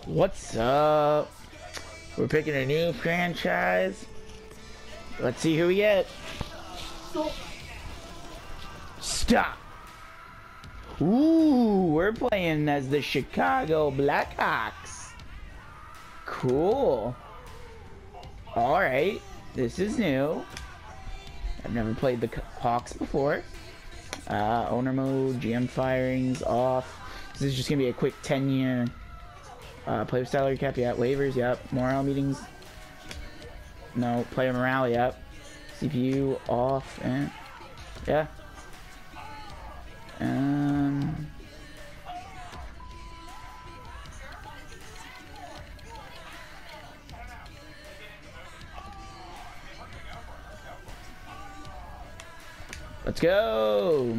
What's up? We're picking a new franchise. Let's see who we get. Stop. Ooh, we're playing as the Chicago Blackhawks. Cool. Alright, this is new. I've never played the Hawks before. Owner mode, GM firings off. This is just gonna be a quick 10-year player salary cap. Yeah, waivers. Yep. Morale meetings. No. Player morale. Yep. CPU off. And yeah. Let's go.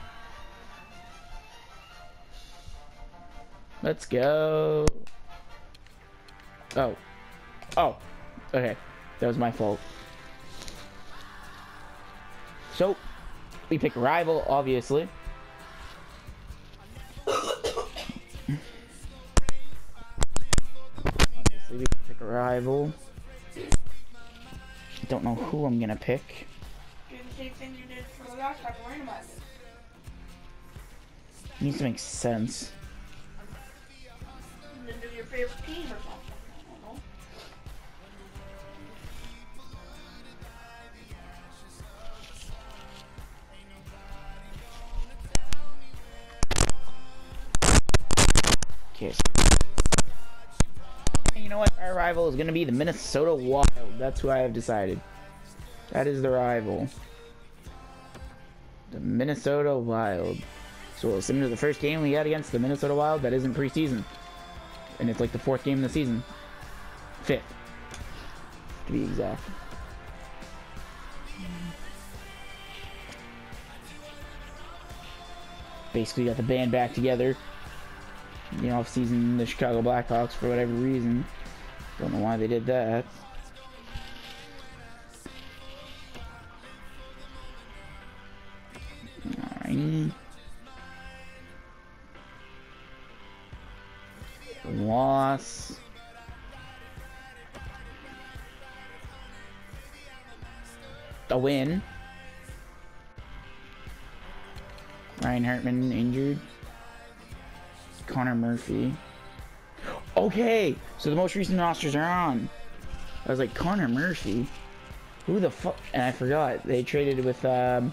Let's go. Oh. Oh. Okay. That was my fault. So, we pick rival, obviously. Obviously, we pick a rival. Don't know who I'm gonna pick. Do the same thing you did for the last time, randomize it. Needs to make sense. And then do your favorite team or something. I don't know. Okay. You know what? Our rival is gonna be the Minnesota Wild. That's who I have decided. That is the rival. The Minnesota Wild. So we'll send to the first game we got against the Minnesota Wild that isn't preseason. And it's like the 4th game of the season. 5th. To be exact. Basically got the band back together. You know, off-season the Chicago Blackhawks for whatever reason. Don't know why they did that. Alright. Loss. A win. Ryan Hartman injured. Connor Murphy. Okay, so the most recent rosters are on. I was like, Connor Murphy? Who the fuck? And I forgot. They traded with, the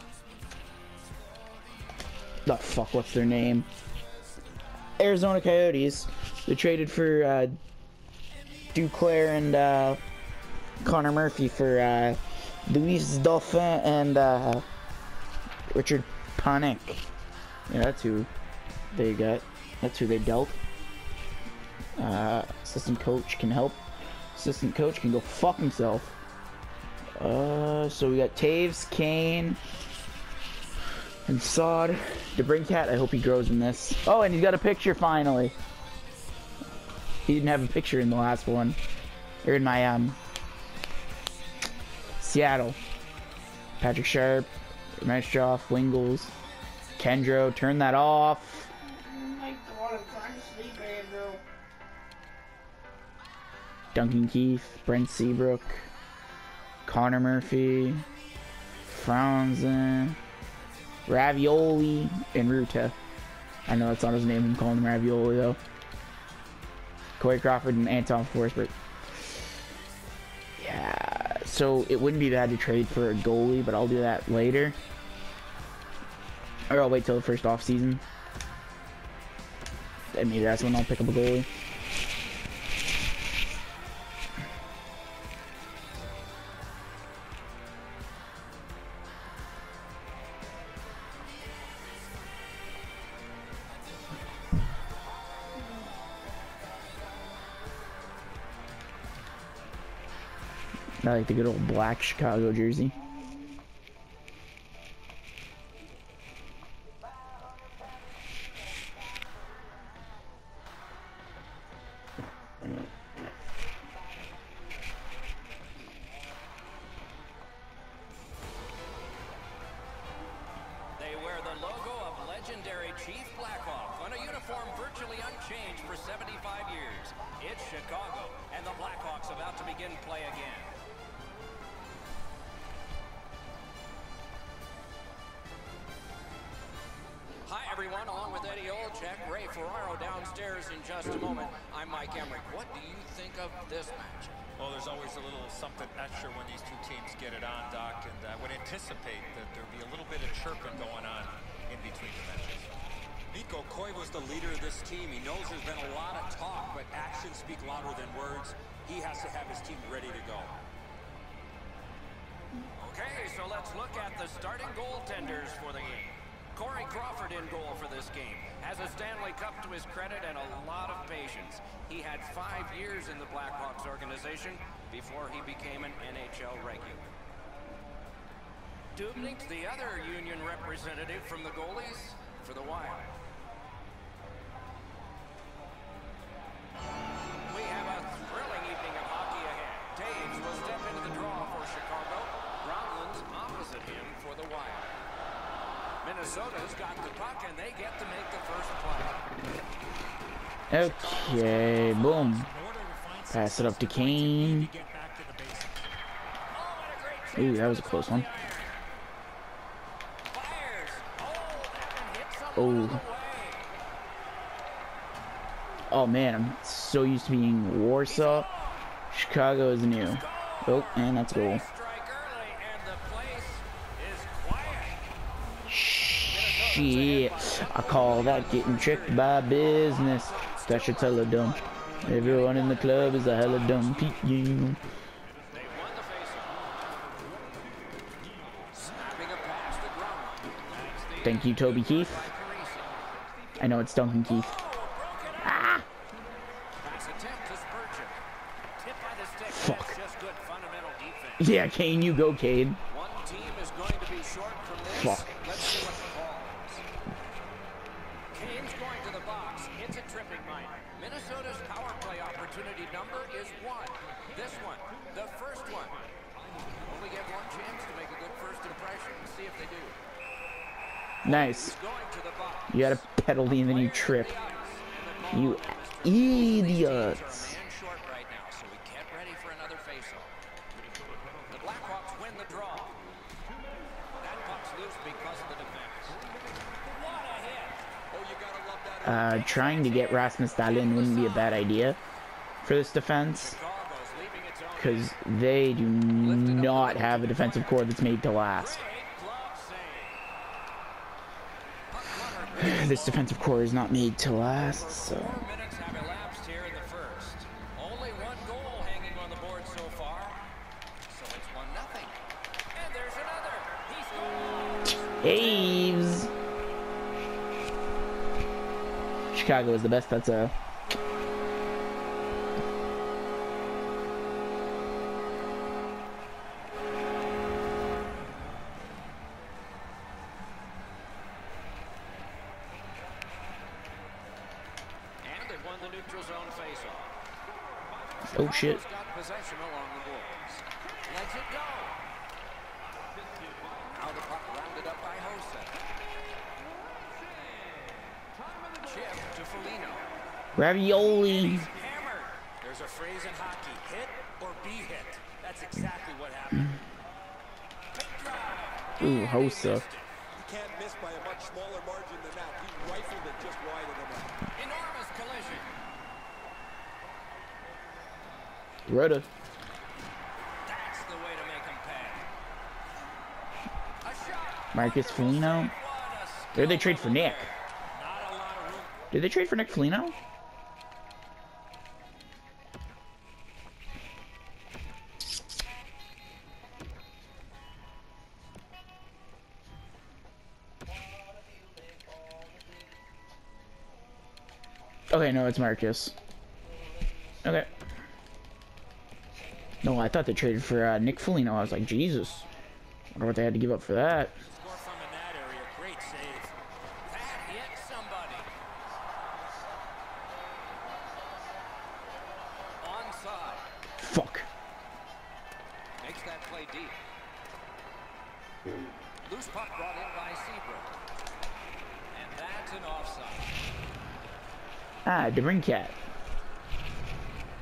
fuck, what's their name? Arizona Coyotes. They traded for, Duclair and, Connor Murphy for, Luis Dauphin and, Richard Panik. Yeah, that's who they got. That's who they dealt. Assistant coach can help. Assistant coach can go fuck himself. So we got Taves, Kane, and Sod. DeBrincat, I hope he grows in this. Oh, and he's got a picture finally. He didn't have a picture in the last one. Or in my, Seattle. Patrick Sharp, Mestroff, Wingles, Kendro, turn that off. Oh my god, I'm trying to sleep, Andrew. Duncan Keith, Brent Seabrook, Connor Murphy, Franzen, Ravioli, and Ruta. I know that's not his name, I'm calling him Ravioli though. Corey Crawford and Anton Forsberg. Yeah, so it wouldn't be bad to trade for a goalie, but I'll do that later. Or I'll wait till the first off season. And maybe that's when I'll pick up a goalie. I like the good old black Chicago jersey. They wear the logo of legendary Chief Blackhawk on a uniform virtually unchanged for 75 years. It's Chicago, and the Blackhawks about to begin play again. Hi, everyone. Along with Eddie Olczyk, Ray Ferraro downstairs in just a moment. I'm Mike Emmerich. What do you think of this match? Well, there's always a little something extra when these two teams get it on, Doc, and I would anticipate that there'll be a little bit of chirping going on in between the matches. Mikko Koivu's the leader of this team. He knows there's been a lot of talk, but actions speak louder than words. He has to have his team ready to go. Okay, so let's look at the starting goaltenders for the game. Corey Crawford in goal for this game. Has a Stanley Cup to his credit and a lot of patience. He had 5 years in the Blackhawks organization before he became an NHL regular. Dubnyk, the other Union representative from the goalies for the Wild. We have a thrilling evening of hockey ahead. Taves will step into the draw for Chicago. Gronlund's opposite him for the Wild. Minnesota's got the puck, and they get to make the first play. Okay, boom. Pass it up to Kane. Ooh, that was a close one. Oh. Oh man, I'm so used to being Warsaw. Chicago is new. Oh, and that's a goal. Shit, I call that getting tricked by business. That shit's hella dumb. Everyone in the club is a hella dumb pew. Thank you, Toby Keith. I know it's Duncan Keith. Ah! Fuck. Yeah, Kane, you go, Cade. Fuck. Kane's going to the box. It's a tripping minor. Minnesota's power play opportunity number is 1. This one, the first one. Only get one chance to make a good first impression. See if they do. Nice. You got a penalty and then you trip. You idiots. The Blackhawks win the draw. That puck's loose because of the defense. What a hit! Oh, you gotta love that. Trying to get Rasmus Dahlin wouldn't be a bad idea for this defense, because they do not have a defensive core that's made to last. This defensive core is not made to last, so. 4 minutes have elapsed here in the first. Only 1 goal hanging on the board so far. So it's 1-0. And there's another. He scores! Taves! Chicago is the best, that's a. Oh shit. Got possession along the boards. Lets it go. Now the puck rounded up by Hossa. Chip to Foligno. Ravioli. Hammered. There's a phrase in hockey: hit or be hit. That's exactly what happened. Ooh, Hossa. You can't miss by a much smaller margin than that. He rifled it just wide of the net. Enormous collision. Rhoda. That's the way to make him pay. A shot. Marcus Foligno. Or did they trade for Nick? Not a lot of room. Did they trade for Nick Foligno? Okay, no, it's Marcus. Okay. No, I thought they traded for Nick Foligno. I was like, Jesus. Wonder what they had to give up for that. Score from in that area. Great save. That hit somebody. Onside. Fuck. Makes that play deep. Loose puck brought in by Seabrook. And that's an offside. Ah, DeBrincat.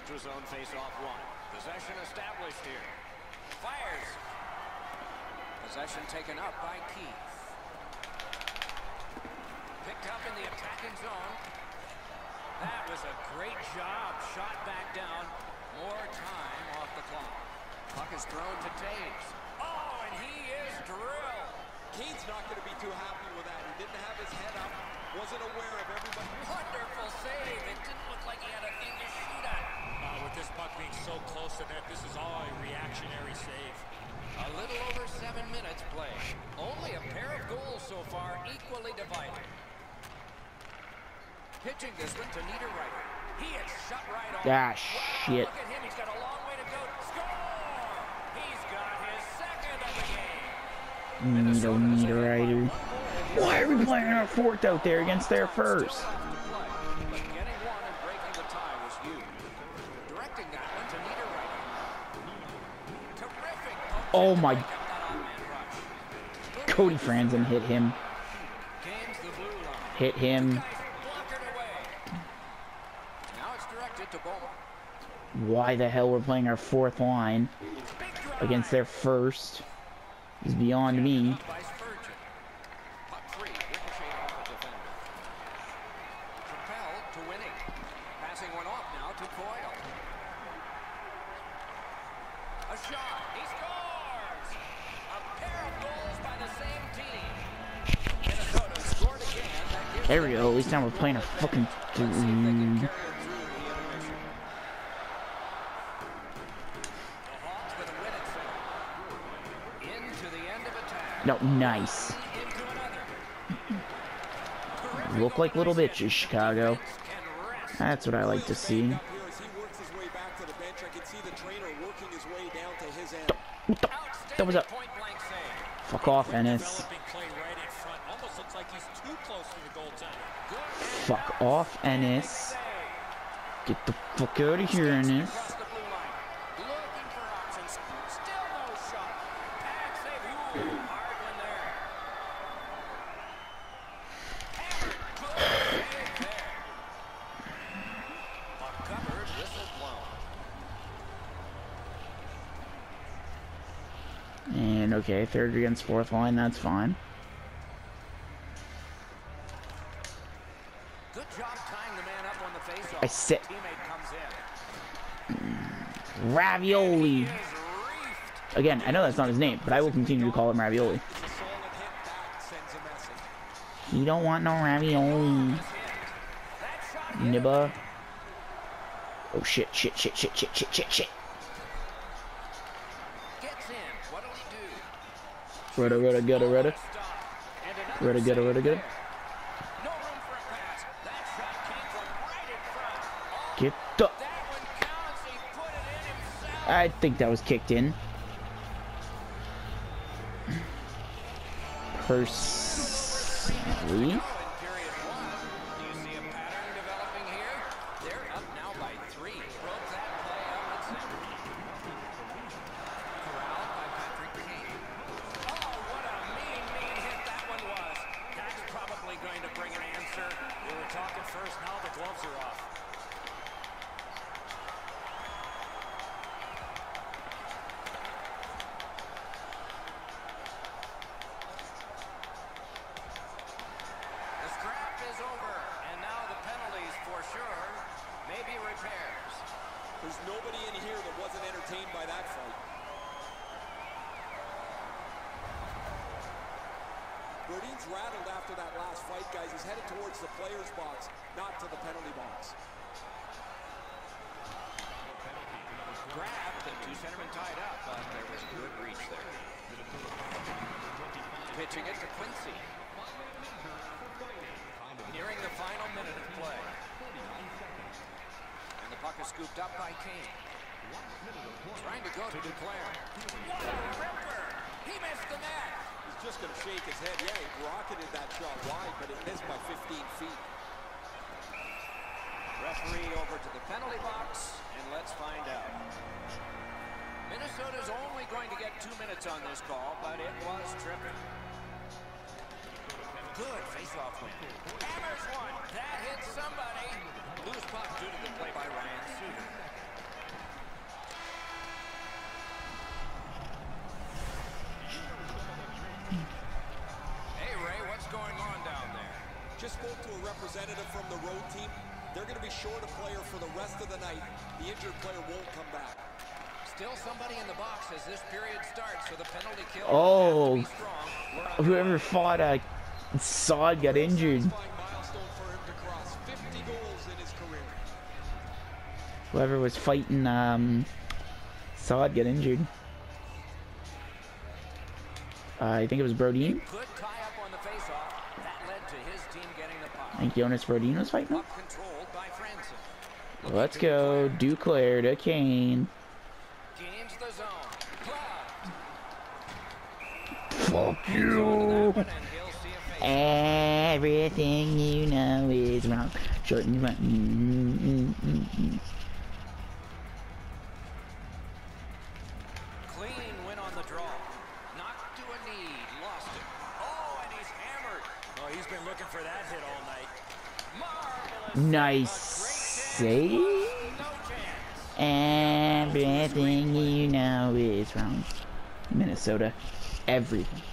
Neutral zone face-off one. Possession established here. Fires. Possession taken up by Keith. Picked up in the attacking zone. That was a great job. Shot back down. More time off the clock. Puck is thrown to Taves. Oh, and he is drilled. Kane's not going to be too happy with that. He didn't have his head up. Wasn't aware of everybody. Wonderful save. It didn't look like he had a thing to shoot at. With this puck being so close to net, this is all a reactionary save. A little over 7 minutes played. Only a pair of goals so far, equally divided. Pitching this one to Niederreiter. He is shut right off. Ah, wow, shit. Look at him. He's got a long way to go. Score! He's got his second of the game. Niederreiter. Why are we playing our fourth out there against their first? But getting one and breaking the tie was huge. Directing that one to Niederreiter. Terrific. Oh my. Kept that off-man rush. Cody Franzen hit him. Gains the blue line. Hit him. Guys block it away. Now it's directed to Bowman. Why the hell we're playing our fourth line Big drive. against their first is beyond me. By Spurgeon. Puck free. Ricochet off the defender. Propelled to winning. Passing one off now to Coyle. A shot. He scores! A pair of goals by the same team. Minnesota scored again. That gives There we go. At least now we're playing a fucking. Let's see if they can carry it through the intermission. The Hawks with a win at center. Into the end of attack. No, nice. Into another. Look like little bitches, Chicago. Can rest. That's what I like to see. Up here as he works his way back to the bench, I can see the trainer working his way down to his end. That was a Point-blank save. fuck off, Ennis. Developing play right in front. Almost looks like he's too close to the goaltender. Fuck off, Ennis. Get the fuck out of here, Ennis. Across the blue line. Looking for options. Still no shot. Pad save. Ooh, hard one there. Hammered. Good save there. Puck covered. Whistle blown. And okay, third against fourth line, that's fine. Good job tying the man up on the faceoff. I sit. Teammate comes in. Ravioli. He is reefed. Again, I know that's not his name, but I will continue to call him Ravioli. It's a solid hit back, sends a message. You don't want no ravioli. That shot hit. Nibba. Oh shit, shit, shit, shit, shit, shit, shit, shit. Gets in. What'll he do? Rudda, rudda, gutta, rudda. Stop. And another Rudda, gutta, save rudda, gutta. there. No room for a pass. That shot came from right in front. Oh, Get the. that one counts. He put it in himself. I think that was kicked in. Personally. In period one. Do you see a pattern developing here? They're up now by 3. Broke that play up at center. Corralled by Patrick Kane. Oh, what a mean hit that one was. That's probably going to bring an answer. We were talking first, now the gloves are off. The scrap is over, and now the penalties for sure. Maybe repairs. There's nobody in here that wasn't entertained by that fight. Brodin's rattled after that last fight, guys. He's headed towards the player's box, not to the penalty box. Grab, the two centermen tied up, but there was good reach there. Pitching it to Quincy. Nearing the final minute of play. And the puck is scooped up by Kane. Trying to go to Duclair. What a ripper! He missed the net! He's just going to shake his head. Yeah, he rocketed that shot wide, but it missed by 15 feet. Referee over to the penalty box, and let's find out. Minnesota's only going to get 2 minutes on this call, but it was tripping. Good face-off win. Hammers one. That hit somebody. Loose puck due to the play by Ryan Suter. Just spoke to a representative from the road team. They're going to be short a player for the rest of the night. The injured player won't come back. Still somebody in the box as this period starts, so the penalty kill Oh, will have to be strong. whoever fought Saad got injured. Milestone for him to cross. 50 goals in his career. Whoever was fighting Saad got injured. I think it was Brodin. Good tie up on the face-off. That led to his team getting the puck. I think Jonas Brodin was fighting him. Puck controlled by Franson. Let's go. Duclair to Kane. Gains the zone. Fuck And you. he'll see a face. Everything you know is wrong. Short and run. Clean win on the draw. Knocked to a knee. Lost it. Oh, and he's hammered. Oh, he's been looking for that hit all night. Marvelous. Nice save. No chance. Everything you know is wrong. Minnesota. Everything.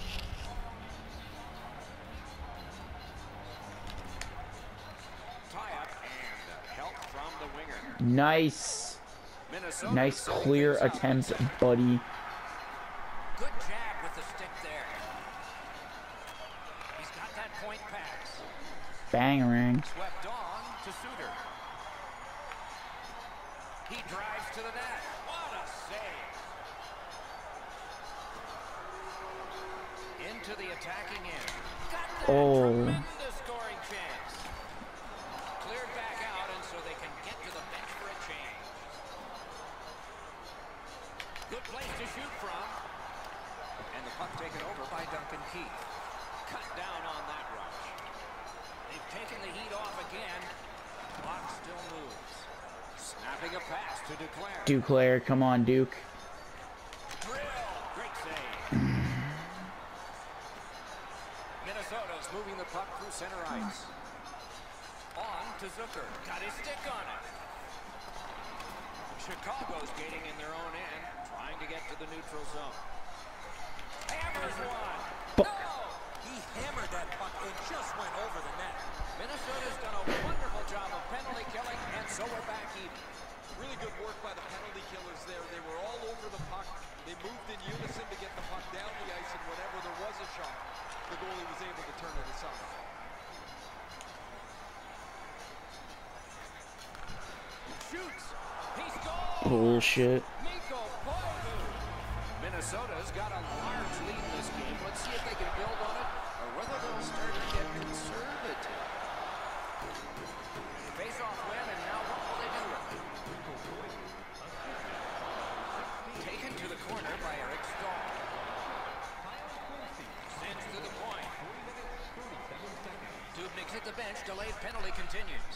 Tie-up and help from the winger. Nice. Minnesota Nice setting clear things up. attempt, buddy. Good jab with the stick there. He's got that point pass. Bangarang. Swept on to Suter. He drives to the net. What a save. Into the attacking end. Got that tremendous scoring chance. Cleared back out, and so they can get to the bench for a change. Good place to shoot from. And the puck taken over by Duncan Keith. Cut down on that rush. They've taken the heat off again. Clock still moves. Snapping a pass to Duclair. Duclair, come on, Duke. Drill. Great save. Minnesota's moving the puck through center ice. On to Zucker. Got his stick on it. Chicago's skating in their own end, trying to get to the neutral zone. Hammers one. No! He hammered that puck and just went over the net. Minnesota's done a wonderful job of penalty killing, and so we're back even. Really good work by the penalty killers there. They were all over the puck. They moved in unison to get the puck down the ice, and whenever there was a shot, the goalie was able to turn it aside. Shoots. He scores. Bullshit. Mikko Koivu. Minnesota's got a large lead in this game. Let's see if they can build on it, or whether they'll start to get conservative. Face-off win, and now what will they do with it? Taken to the corner by Eric Stahl. Sends to the point. Dubnik's at the bench. Delayed penalty continues.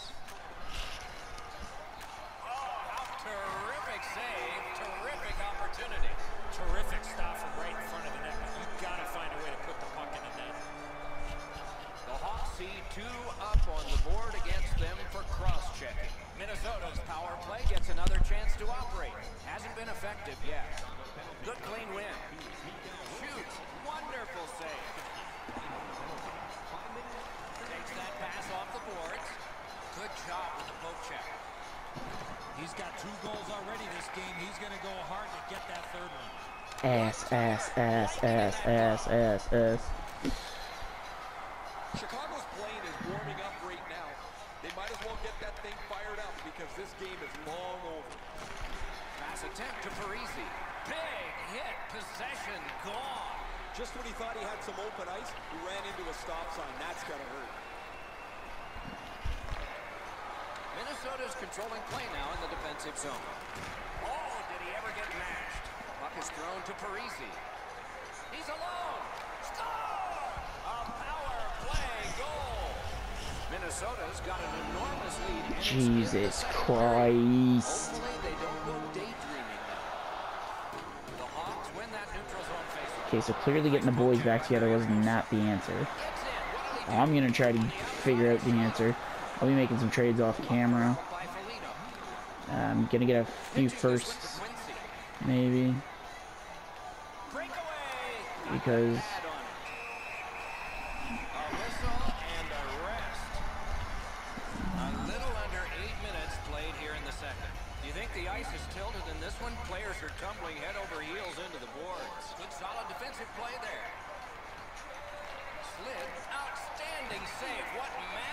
Terrific save, terrific opportunity. Terrific stop from right in front of the net. You've got to find a way to put the puck in the net. The Hawks see 2 up on the board against them for cross-checking. Minnesota's power play gets another chance to operate. Hasn't been effective yet. Good clean win. Shoots, wonderful save. Takes that pass off the boards. Good job with the poke check. He's got 2 goals already this game. He's going to go hard to get that third one. Ass. Chicago's plane is warming up right now. They might as well get that thing fired up because this game is long over. Pass attempt to Parisi. Big hit, possession gone. Just when he thought he had some open ice, he ran into a stop sign. That's gotta hurt. Minnesota's controlling play now in the defensive zone. Oh, did he ever get mashed? Puck is thrown to Parisi. He's alone. Score! A power play goal. Minnesota's got an enormous lead. Jesus Christ. Hopefully they don't go daydreaming now. The Hawks win that neutral zone face. Okay, so clearly getting the boys back together was not the answer. I'm gonna try to figure out the answer. I'll be making some trades off camera. I'm gonna get a few firsts, maybe, because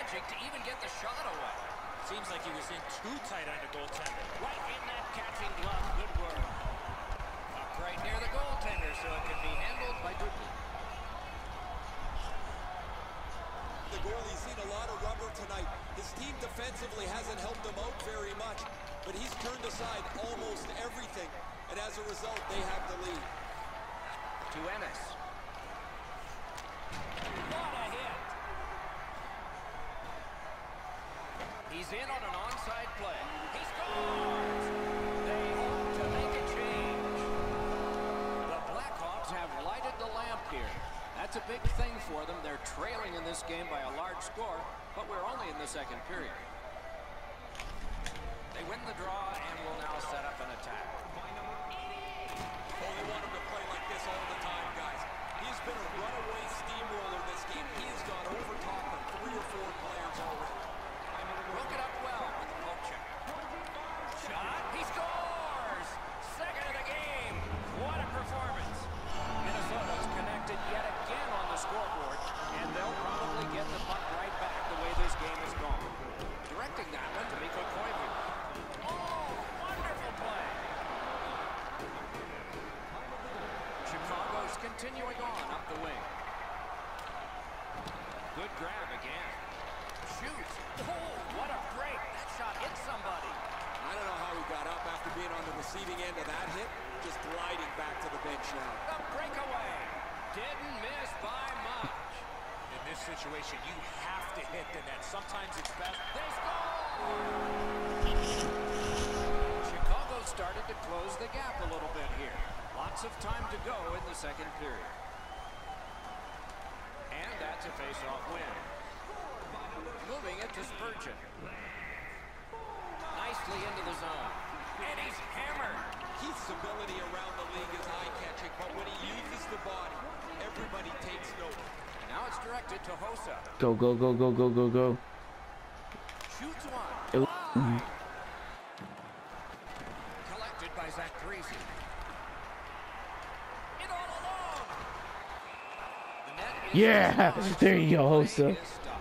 managing to even get the shot away. Seems like he was in too tight on the goaltender. Right in that catching glove. Good work. Up right near the goaltender, so it can be handled by Dudley. The goalie's seen a lot of rubber tonight. His team defensively hasn't helped him out very much, but he's turned aside almost everything, and as a result, they have the lead. To Ennis. What a hit! He's in on an onside play. He scores! They hope to make a change. The Blackhawks have lighted the lamp here. That's a big thing for them. They're trailing in this game by a large score, but we're only in the second period. They win the draw and will now set up an attack. Oh, they want him to play like this all the time, guys. He's been a runaway steamroller this game. He has gone over top of 3 or 4 players already. Broke it up well with the poke check. Shot. He scores! Second of the game. What a performance. Minnesota's connected yet again on the scoreboard, and they'll probably get the puck right back the way this game has gone. Directing that one to Mikko Koivu. Oh, wonderful play. Chicago's continuing on up the wing. Good grab again. Shoots. Oh, what a break. That shot hit somebody. I don't know how he got up after being on the receiving end of that hit. Just gliding back to the bench now. The breakaway. Didn't miss by much. In this situation, you have to hit the net. Sometimes it's best. They score! Chicago started to close the gap a little bit here. Lots of time to go in the second period. And that's a face-off win. Moving it to Spurgeon. Nicely into the zone. And he's hammered. Keith's ability around the league is eye-catching, but when he uses the body, everybody takes note. Now it's directed to Hossa. Go, go, go, go, go, go, go. Shoots one. Oh. Wide. Collected by Zach Parise. In all alone. The net is Yeah, there you go, Hossa.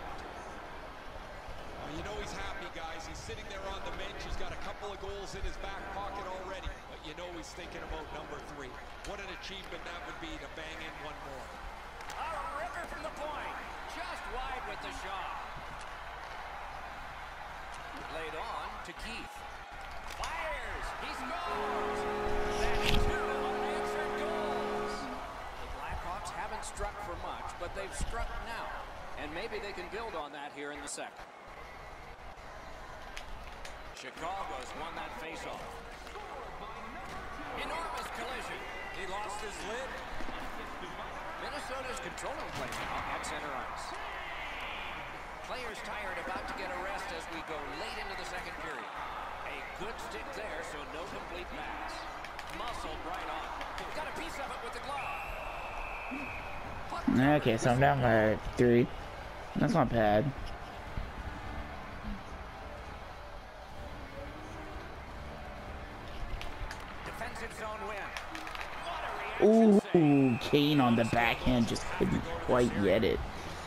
You know he's happy, guys. He's sitting there on the bench. He's got a couple of goals in his back pocket already, but you know he's thinking about number 3. What an achievement that would be to bang in one more. A ripper from the point. Just wide with the shot. Laid on to Keith. Fires. He scores. That's 2 unanswered goals. The Blackhawks haven't struck for much, but they've struck now. And maybe they can build on that here in the second. Chicago's won that faceoff. Enormous collision. He lost his lid. Minnesota's controlling play now at center ice. Players tired, about to get a rest as we go late into the second period. A good stick there, so no complete pass. Muscled right on. Got a piece of it with the glove. Okay, so I'm down by 3. That's not bad. Defensive zone win. What a reaction save. Ooh, Kane on the backhand just couldn't quite get it.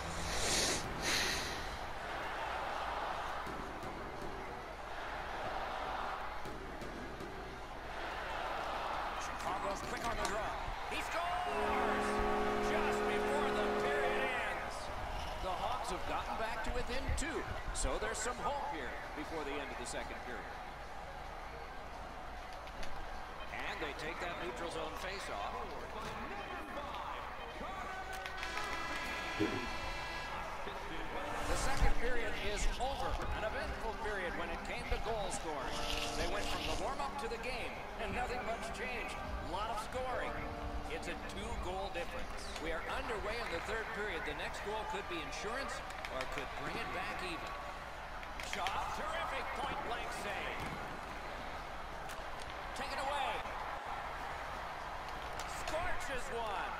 Chicago's quick on the draw. He scores! Just before the period ends. The Hawks have gotten back to within 2, so there's some hope here before the end of the second period. And they take that neutral zone face-off. The second period is over. An eventful period when it came to goal scoring. They went from the warm-up to the game, and nothing much changed. A lot of scoring. It's a 2-goal difference. We are underway in the third period. The next goal could be insurance or could bring it back even. Shot. Terrific point-blank save. Take it away. Scorches one.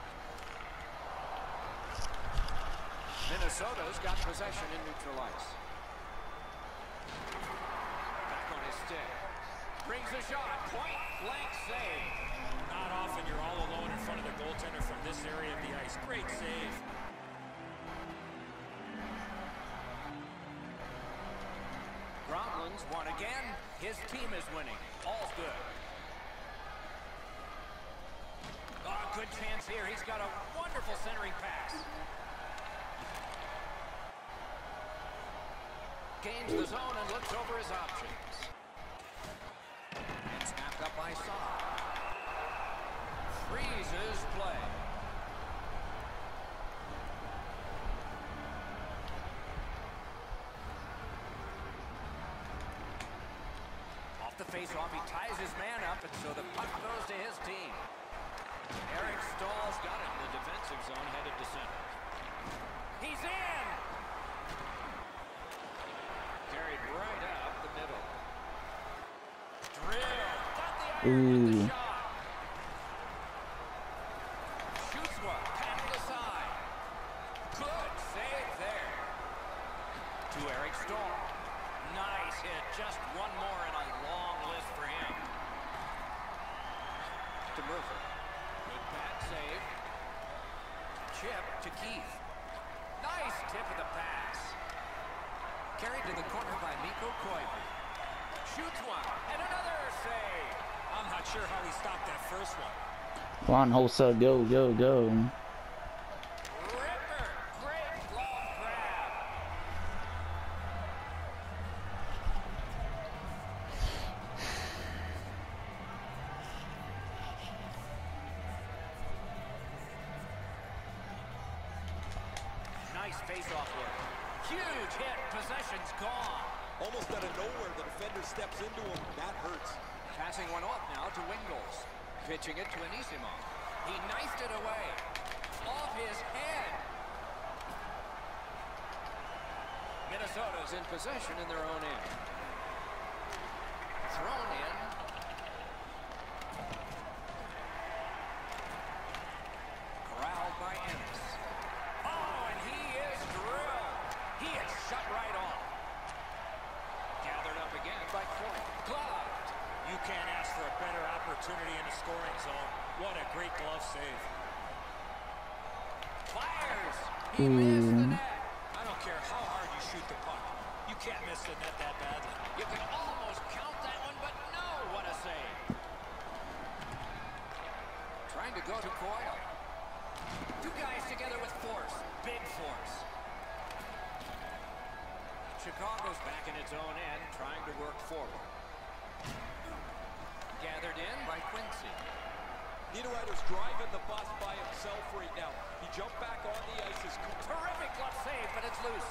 Minnesota's got possession in neutral ice. Back on his stick. Brings a shot. Point-blank save. Not often you're all alone in front of the goaltender from this area of the ice. Great save. Jones won again. His team is winning. All's good. Oh, good chance here. He's got a wonderful centering pass. Gains the zone and looks over his options. And snapped up by Saad. Freezes play. Off the face-off, he ties his man up, and so the puck goes to his team. Eric Stahl's got it in the defensive zone, headed to center. He's in! Carried right up the middle. Drill! Got the iron with the shot. Shoots one, passed aside. Good save there. To Eric Stahl. Nice hit, just one more in a long list for him. To Murphy. Good pad save. Chip to Keith. Nice tip of the pass. Carried to the corner by Mikko Koivu. Shoots one, and another save. I'm not sure how he stopped that first one. Come on, Hossa, go, go, go. Ripper, great glove grab. Nice face-off work. Huge hit, possession's gone. Almost out of nowhere, the defender steps into him. That hurts. Passing one off now to Wingles. Pitching it to Anisimov. He knifed it away. Off his head. Minnesota's in possession in their own end. Thrown in. Corralled by Ennis. Oh, and he is drilled. He is shut right off. Gathered up again by Corey. Gloved. You can't ask for a better opportunity in the scoring zone. What a great glove save. Fires. He missed the net. I don't care how hard you shoot the puck. You can't miss the net that badly. You can almost count that one, but no, what a save. Trying to go to Coyle. Two guys together with force. Big force. Chicago's back in its own end, trying to work forward. Gathered in by Quincy. Niederreiter's driving the bus by himself right now. He jumped back on the ice. Terrific glove save, but it's loose.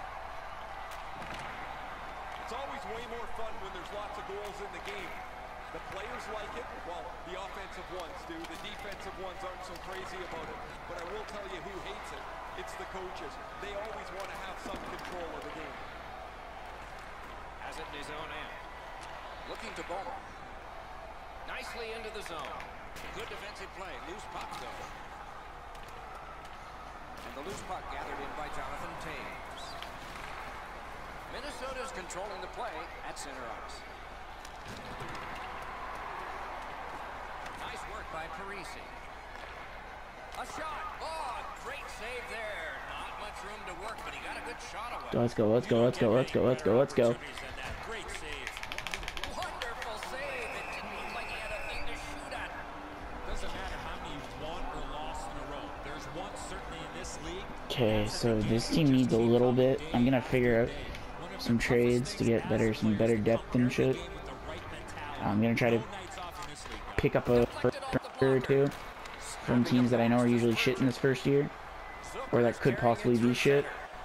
It's always way more fun when there's lots of goals in the game. The players like it. Well, the offensive ones do. The defensive ones aren't so crazy about it. But I will tell you who hates it. It's the coaches. They always want to have some control of the game. Has it in his own end. Looking to Bowman. Nicely into the zone. Good defensive play. Loose puck though. And the loose puck gathered in by Jonathan Toews. Minnesota's controlling the play at center ice. Nice work by Parisi. A shot. Oh, great save there. Not much room to work, but he got a good shot away. Let's go, let's go, let's go, let's go, let's go, let's go. Great save. Wonderful save. It didn't look like he had a thing to shoot at. Doesn't matter how many you've won or lost in a row. There's one certainly in this league. Okay, so this team needs a little bit. I'm gonna figure out some trades to get some better depth and shit. I'm gonna try to pick up a first rounder or two from teams that I know are usually shit in this first year, or that could possibly be shit.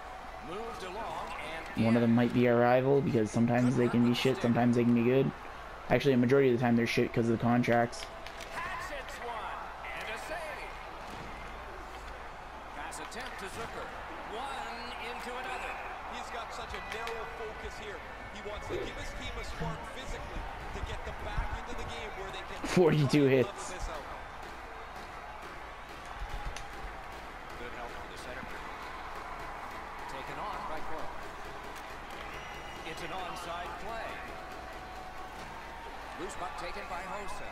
One of them might be our rival because sometimes they can be shit, sometimes they can be good. Actually, a majority of the time they're shit because of the contracts. Pass attempt to Zucker. One into another. He's got such a narrow focus here. He wants to give his team a spark physically to get them back into the game where they can 42 hits. Good help for the center. Taken on by Coyle. It's an onside play. Loose puck taken by Hossa.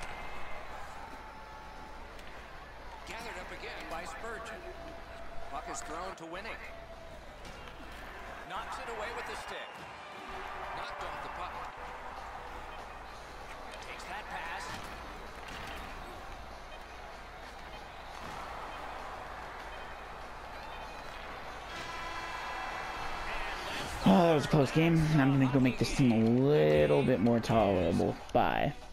Gathered up again by Spurgeon. Puck is thrown to Winning. Knocks it away with the stick. Knocked off the puck. Takes that pass. Oh, that was a close game. I'm gonna go make this team a little bit more tolerable. Bye.